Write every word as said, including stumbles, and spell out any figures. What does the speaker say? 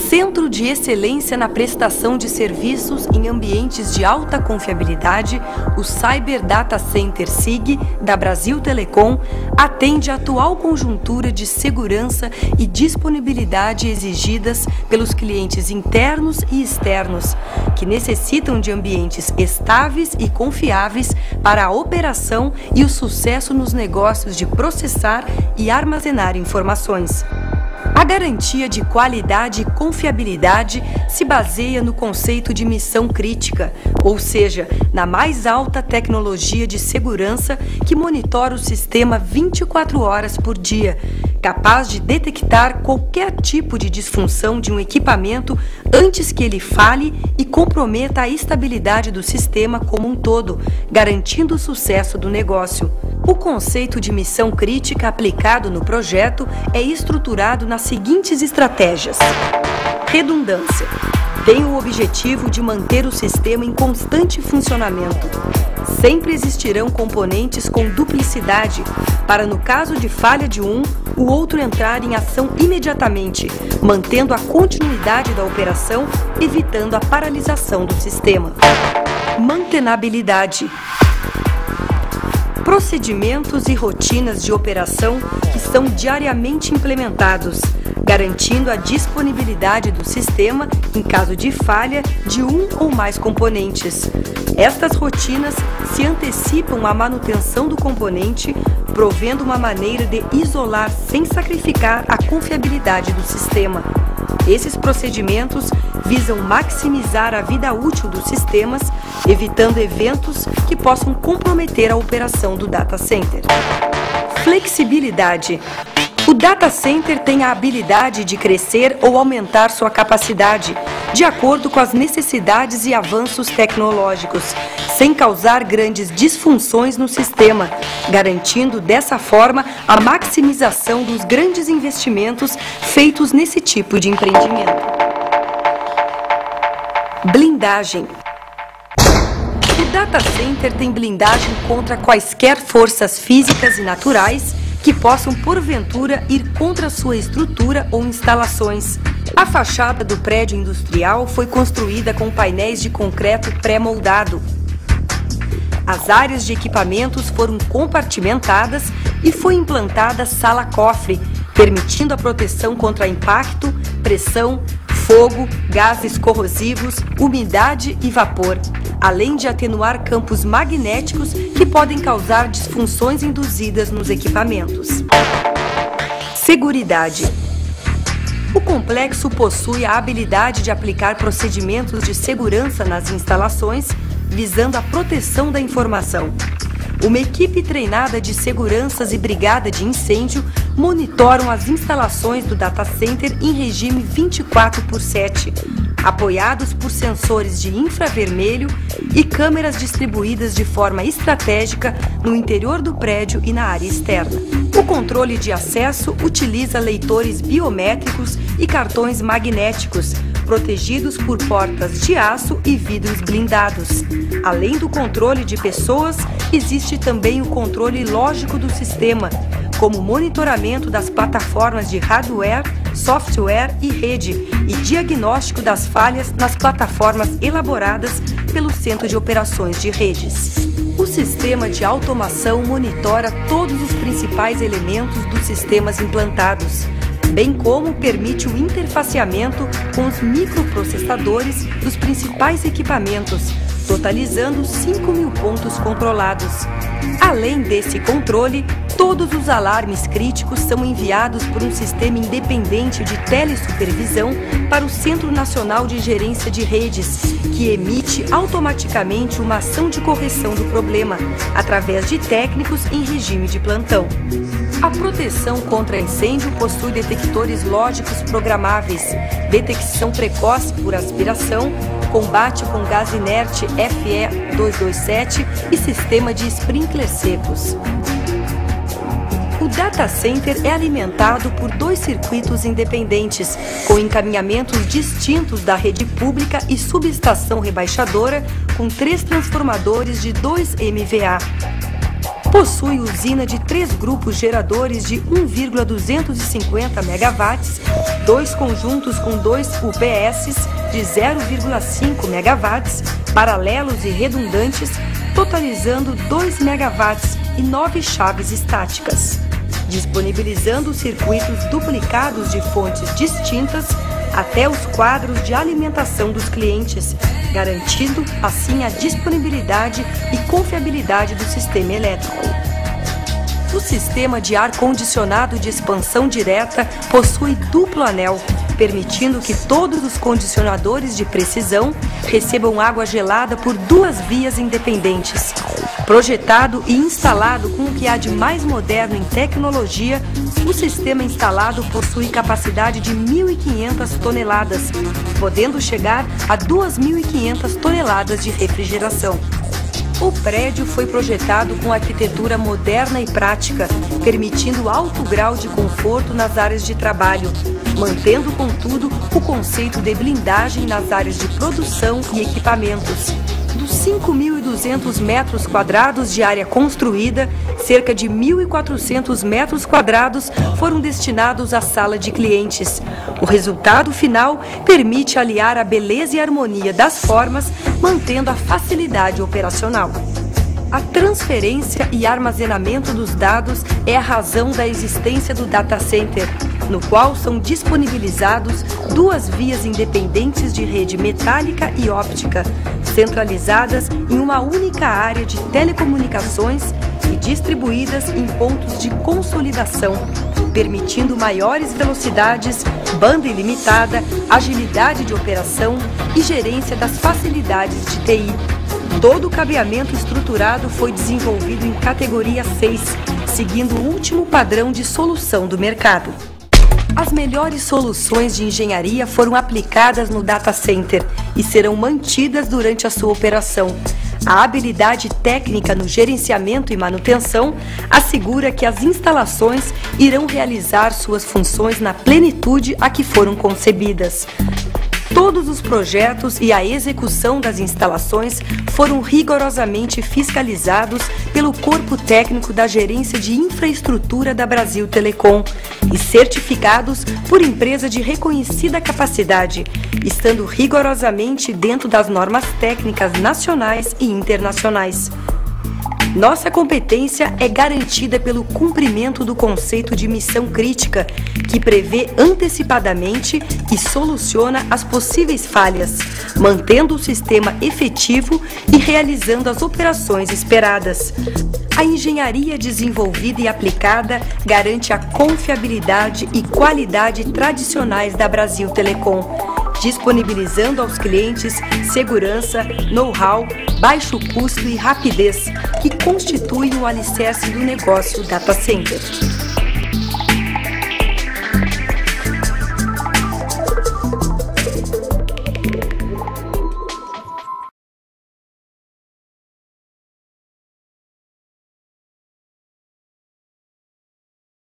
Centro de Excelência na Prestação de Serviços em Ambientes de Alta Confiabilidade, o Cyber Data Center S I G, da Brasil Telecom, atende à atual conjuntura de segurança e disponibilidade exigidas pelos clientes internos e externos, que necessitam de ambientes estáveis e confiáveis para a operação e o sucesso nos negócios de processar e armazenar informações. A garantia de qualidade e confiabilidade se baseia no conceito de missão crítica, ou seja, na mais alta tecnologia de segurança que monitora o sistema vinte e quatro horas por dia, capaz de detectar qualquer tipo de disfunção de um equipamento antes que ele falhe e comprometa a estabilidade do sistema como um todo, garantindo o sucesso do negócio. O conceito de missão crítica aplicado no projeto é estruturado nas seguintes estratégias. Redundância. Tem o objetivo de manter o sistema em constante funcionamento. Sempre existirão componentes com duplicidade, para no caso de falha de um, o outro entrar em ação imediatamente, mantendo a continuidade da operação, evitando a paralisação do sistema. Mantenabilidade. Procedimentos e rotinas de operação que são diariamente implementados, garantindo a disponibilidade do sistema em caso de falha de um ou mais componentes. Estas rotinas se antecipam à manutenção do componente, provendo uma maneira de isolar sem sacrificar a confiabilidade do sistema. Esses procedimentos visam maximizar a vida útil dos sistemas, evitando eventos que possam comprometer a operação do data center. Flexibilidade. O data center tem a habilidade de crescer ou aumentar sua capacidade, de acordo com as necessidades e avanços tecnológicos, sem causar grandes disfunções no sistema, garantindo dessa forma a maximização dos grandes investimentos feitos nesse tipo de empreendimento. Blindagem. O data center tem blindagem contra quaisquer forças físicas e naturais que possam, porventura, ir contra sua estrutura ou instalações. A fachada do prédio industrial foi construída com painéis de concreto pré-moldado. As áreas de equipamentos foram compartimentadas e foi implantada sala-cofre, permitindo a proteção contra impacto, pressão, fogo, gases corrosivos, umidade e vapor, além de atenuar campos magnéticos que podem causar disfunções induzidas nos equipamentos. Seguridade. O complexo possui a habilidade de aplicar procedimentos de segurança nas instalações, visando a proteção da informação. Uma equipe treinada de seguranças e brigada de incêndio monitoram as instalações do data center em regime vinte e quatro por sete, apoiados por sensores de infravermelho e câmeras distribuídas de forma estratégica no interior do prédio e na área externa. O controle de acesso utiliza leitores biométricos e cartões magnéticos, protegidos por portas de aço e vidros blindados. Além do controle de pessoas, existe também o controle lógico do sistema, como monitoramento das plataformas de hardware, software e rede, e diagnóstico das falhas nas plataformas elaboradas pelo Centro de Operações de Redes. O sistema de automação monitora todos os principais elementos dos sistemas implantados, bem como permite o interfaceamento com os microprocessadores dos principais equipamentos, totalizando cinco mil pontos controlados. Além desse controle, todos os alarmes críticos são enviados por um sistema independente de telesupervisão para o Centro Nacional de Gerência de Redes, que emite automaticamente uma ação de correção do problema, através de técnicos em regime de plantão. A proteção contra incêndio possui detectores lógicos programáveis, detecção precoce por aspiração, combate com gás inerte F E duzentos e vinte e sete e sistema de sprinklers secos. O data center é alimentado por dois circuitos independentes, com encaminhamentos distintos da rede pública e subestação rebaixadora, com três transformadores de dois M V A. possui usina de três grupos geradores de um vírgula duzentos e cinquenta megawatts, dois conjuntos com dois U P S de zero vírgula cinco megawatts, paralelos e redundantes, totalizando dois megawatts e nove chaves estáticas, disponibilizando circuitos duplicados de fontes distintas até os quadros de alimentação dos clientes, garantindo assim a disponibilidade e confiabilidade do sistema elétrico. O sistema de ar-condicionado de expansão direta possui duplo anel, permitindo que todos os condicionadores de precisão recebam água gelada por duas vias independentes. Projetado e instalado com o que há de mais moderno em tecnologia, o sistema instalado possui capacidade de mil e quinhentas toneladas, podendo chegar a duas mil e quinhentas toneladas de refrigeração. O prédio foi projetado com arquitetura moderna e prática, permitindo alto grau de conforto nas áreas de trabalho, mantendo, contudo, o conceito de blindagem nas áreas de produção e equipamentos. Dos cinco mil e duzentos metros quadrados de área construída, cerca de mil e quatrocentos metros quadrados foram destinados à sala de clientes. O resultado final permite aliar a beleza e harmonia das formas, mantendo a facilidade operacional. A transferência e armazenamento dos dados é a razão da existência do data center, no qual são disponibilizados duas vias independentes de rede metálica e óptica, centralizadas em uma única área de telecomunicações e distribuídas em pontos de consolidação, permitindo maiores velocidades, banda ilimitada, agilidade de operação e gerência das facilidades de T I. Todo o cabeamento estruturado foi desenvolvido em categoria seis, seguindo o último padrão de solução do mercado. As melhores soluções de engenharia foram aplicadas no data center e serão mantidas durante a sua operação. A habilidade técnica no gerenciamento e manutenção assegura que as instalações irão realizar suas funções na plenitude a que foram concebidas. Todos os projetos e a execução das instalações foram rigorosamente fiscalizados pelo Corpo Técnico da Gerência de Infraestrutura da Brasil Telecom e certificados por empresa de reconhecida capacidade, estando rigorosamente dentro das normas técnicas nacionais e internacionais. Nossa competência é garantida pelo cumprimento do conceito de missão crítica, que prevê antecipadamente e soluciona as possíveis falhas, mantendo o sistema efetivo e realizando as operações esperadas. A engenharia desenvolvida e aplicada garante a confiabilidade e qualidade tradicionais da Brasil Telecom, disponibilizando aos clientes segurança, know-how, baixo custo e rapidez, que constituem o alicerce do negócio data center.